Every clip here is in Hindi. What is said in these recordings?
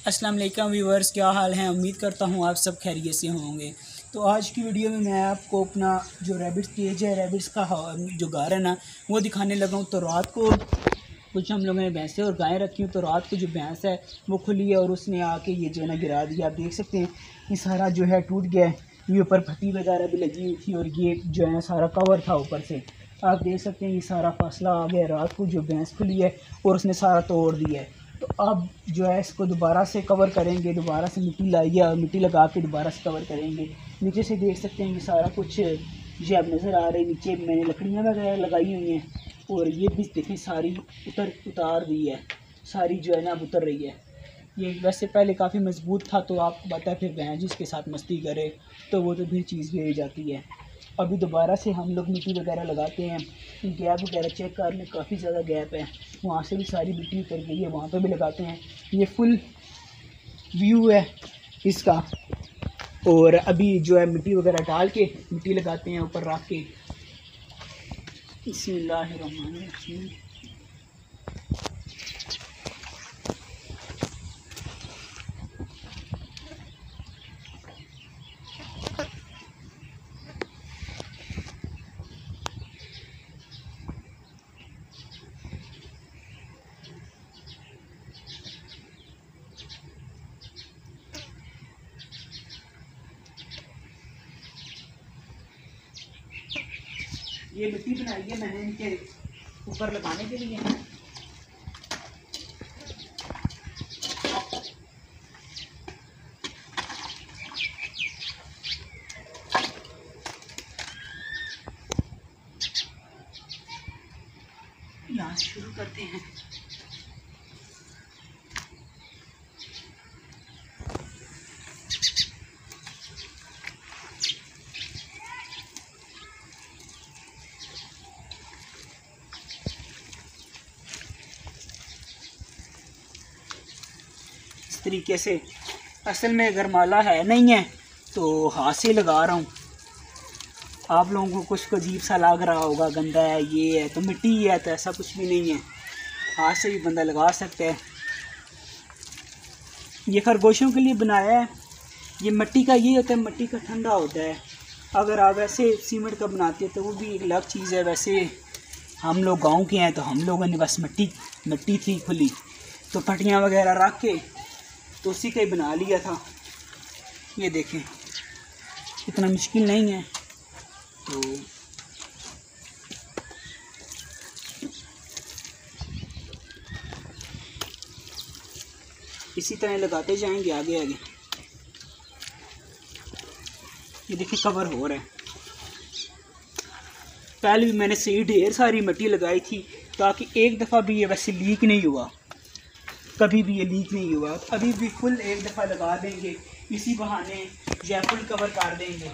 अस्सलाम वालेकुम व्यूअर्स, क्या हाल है। उम्मीद करता हूँ आप सब खैरियत से होंगे। तो आज की वीडियो में मैं आपको अपना जो रैबिट्स केज है, रैबिट्स का जो घर है ना, वो दिखाने लगा हूँ। तो रात को कुछ हम लोगों ने भैंसें और गायें रखी हूँ। तो रात को जो भैंस है वो खुली है और उसने आके ये जो है ना गिरा दिया। आप देख सकते हैं ये सारा जो है टूट गया है। ये ऊपर फटी वगैरह भी लगी हुई थी और ये जो है ना सारा कवर था ऊपर से। आप देख सकते हैं ये सारा फासला आ गया। रात को जो भैंस खुली है और उसने सारा तोड़ दिया है। तो अब जो है इसको दोबारा से कवर करेंगे, दोबारा से मिट्टी लाइए और मिट्टी लगा के दोबारा से कवर करेंगे। नीचे से देख सकते हैं ये सारा कुछ ये अब नज़र आ रही। नीचे मैंने लकड़ियाँ वगैरह लगाई हुई हैं और ये भी देखें सारी उतार दी है, सारी जो है ना अब उतर रही है। ये वैसे पहले काफ़ी मजबूत था, तो आपको पता है फिर भैंस जिसके साथ मस्ती करे तो वो तो फिर चीज़ गिर जाती है। अभी दोबारा से हम लोग मिट्टी वगैरह लगाते हैं। गैप वगैरह चेक कर लें, काफ़ी ज़्यादा गैप है, वहाँ से भी सारी मिट्टी उतर गई है, वहाँ पे भी लगाते हैं। ये फुल व्यू है इसका। और अभी जो है मिट्टी वगैरह डाल के मिट्टी लगाते हैं ऊपर रख के। बिस्मिल्लाहिर्रहमानिर्रहीम। ये मिट्टी बनाई है मैंने इनके ऊपर लगाने के लिए। यहाँ से शुरू करते हैं। इस तरीके से। असल में अगर माला है नहीं है तो हाथ से लगा रहा हूँ। आप लोगों को कुछ अजीब सा लग रहा होगा, गंदा है ये है तो मिट्टी है, तो ऐसा कुछ भी नहीं है, हाथ से भी बंदा लगा सकता है। ये खरगोशों के लिए बनाया है। ये मिट्टी का ये होता है, मिट्टी का ठंडा होता है। अगर आप ऐसे सीमेंट का बनाते हैं तो वो भी एक अलग चीज़ है। वैसे हम लोग गांव के हैं तो हम लोगों ने बस मिट्टी थी खुली तो पट्टियाँ वगैरह रख के तो उसी का ही बना लिया था। ये देखें इतना मुश्किल नहीं है। तो इसी तरह लगाते जाएंगे आगे आगे। ये देखिए कवर हो रहा है। पहले भी मैंने सही ढेर सारी मिट्टी लगाई थी ताकि एक दफ़ा भी ये वैसे लीक नहीं हुआ, कभी भी ये लीक नहीं हुआ। अभी भी फुल एक दफ़ा लगा देंगे, इसी बहाने या फुल कवर कर देंगे।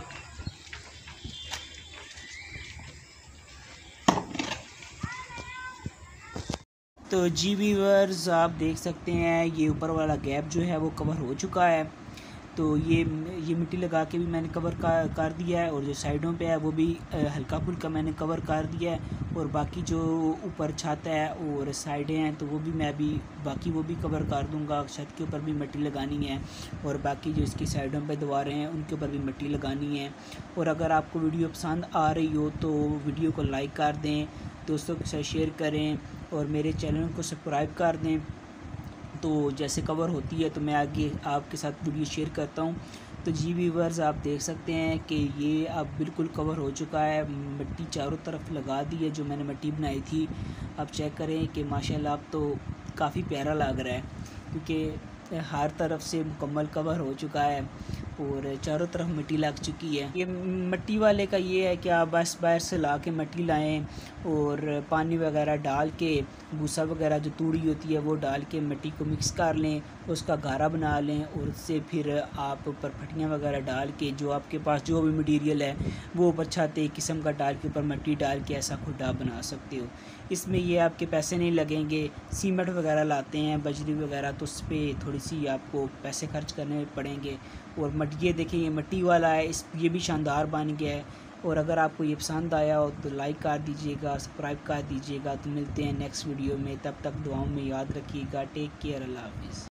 तो जी व्यूअर्स, आप देख सकते हैं ये ऊपर वाला गैप जो है वो कवर हो चुका है। तो ये मिट्टी लगा के भी मैंने कवर कर दिया है और जो साइडों पे है वो भी हल्का फुल्का मैंने कवर कर दिया है। और बाकी जो ऊपर छत है और साइडें हैं तो वो भी मैं भी बाकी वो भी कवर कर दूंगा। छत के ऊपर भी मिट्टी लगानी है और बाकी जो इसकी साइडों पे दीवारें हैं उनके ऊपर भी मिट्टी लगानी है। और अगर आपको वीडियो पसंद आ रही हो तो वीडियो को लाइक कर दें, दोस्तों के साथ शेयर करें और मेरे चैनल को सब्सक्राइब कर दें। तो जैसे कवर होती है तो मैं आगे आपके साथ वीडियो शेयर करता हूँ। तो जी व्यूअर्स, आप देख सकते हैं कि ये अब बिल्कुल कवर हो चुका है। मिट्टी चारों तरफ लगा दी है जो मैंने मिट्टी बनाई थी। अब चेक करें कि माशाल्लाह अब तो काफ़ी प्यारा लग रहा है क्योंकि हर तरफ से मुकम्मल कवर हो चुका है और चारों तरफ मिट्टी लग चुकी है। ये मिट्टी वाले का ये है कि आप बस बाहर से ला के मिट्टी लाएं और पानी वगैरह डाल के, भूसा वगैरह जो तूड़ी होती है वो डाल के मिट्टी को मिक्स कर लें, उसका गारा बना लें और उससे फिर आप ऊपर फटियाँ वगैरह डाल के जो आपके पास जो भी मटीरियल है वो ऊपर छत एक किस्म का डाल के ऊपर मिट्टी डाल के ऐसा खुदा बना सकते हो। इसमें ये आपके पैसे नहीं लगेंगे। सीमेंट वगैरह लाते हैं, बजरी वगैरह, तो उस पर थोड़ी सी आपको पैसे खर्च करने पड़ेंगे। और ये देखिए ये मिट्टी वाला है, ये भी शानदार बन गया है। और अगर आपको ये पसंद आया हो तो लाइक कर दीजिएगा, सब्सक्राइब कर दीजिएगा। तो मिलते हैं नेक्स्ट वीडियो में, तब तक दुआओं में याद रखिएगा। टेक केयर, अल्लाह हाफिज़।